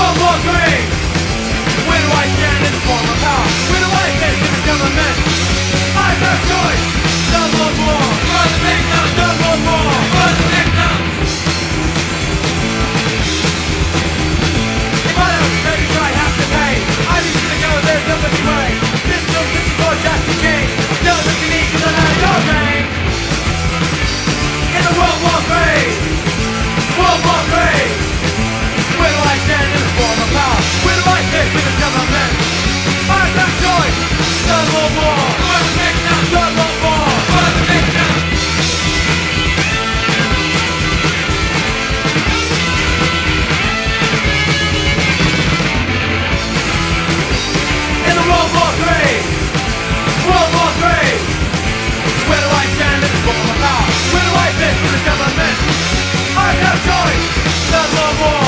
World War III. Where do I stand in the form of power? Where do I fit in the government? I have no choice. Third World War. For the victims. Third World War. For the victims. If I don't pay, I have to pay. I'm just gonna go, there's no such way. System 54 just to change. No that you need, cause I know your name. In the World War III. World War III. Where do I stand in the form of power? Where do I fit with the government? I have no choice. Third World War. For the victims. Third World War. For the victims. In the World War III. World War III. Where do I stand in the form of power? Where do I fit with the government? I have no choice. Third World War.